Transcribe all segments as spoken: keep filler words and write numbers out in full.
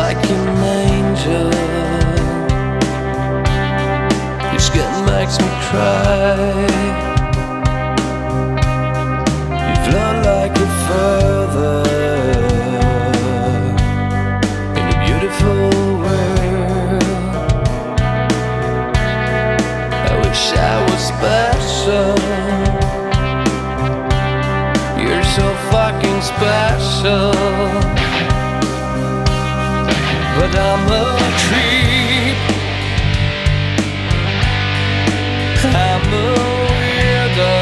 like an angel. Your skin makes me cry. You float like a feather in a beautiful world. I wish I was special. You're so fucking special. But I'm a creep. I'm a weirdo.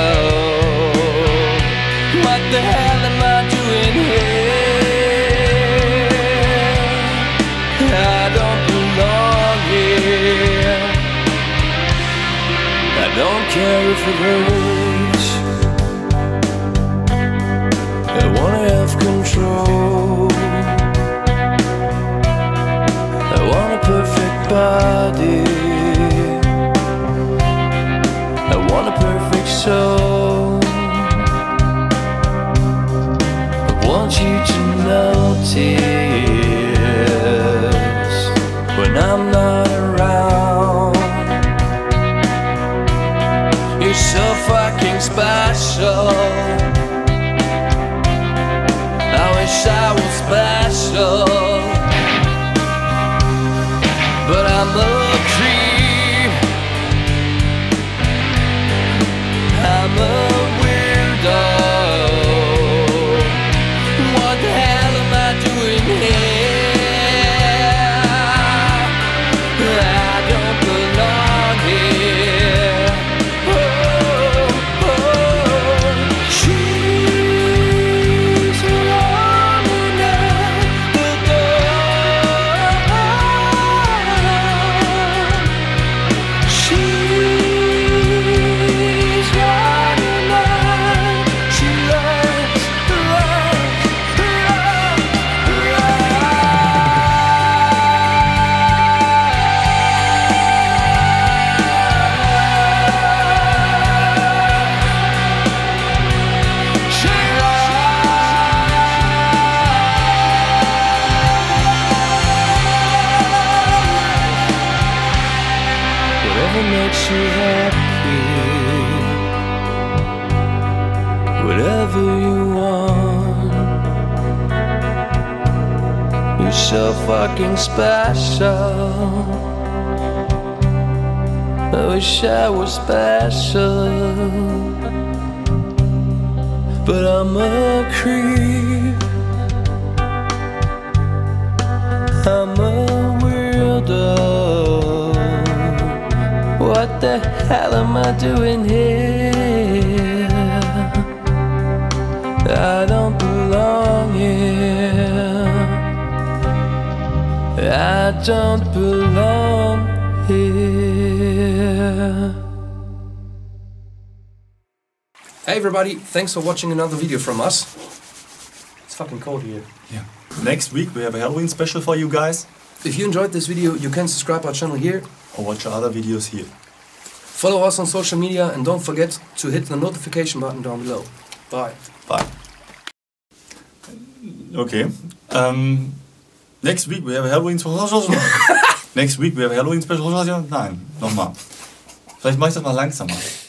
What the hell am I doing here? I don't belong here. I don't care if it hurts. I wanna have control. I want a perfect body. I want a perfect soul. I want you to notice when I'm not around. You're so fucking special. I wish I was special. But I'm a creep. I'm a weirdo. What the hell am I doing here? I don't belong here. Oh, oh. She's running out the door. She's running out. She loves, loves, whatever makes you happy, whatever you want. You're so fucking special. I wish I was special. But I'm a creep. I'm a weirdo. What the hell am I doing here? I don't belong here. I don't belong here. Hey everybody, thanks for watching another video from us. It's fucking cold here. Yeah. Next week we have a Halloween special for you guys. If you enjoyed this video, you can subscribe our channel here. Or watch our other videos here. Follow us on social media and don't forget to hit the notification button down below. Bye. Bye. Okay. Um, next week we have a Halloween special. Next week we have a Halloween special. Nein, nochmal. Vielleicht mache ich das mal langsamer.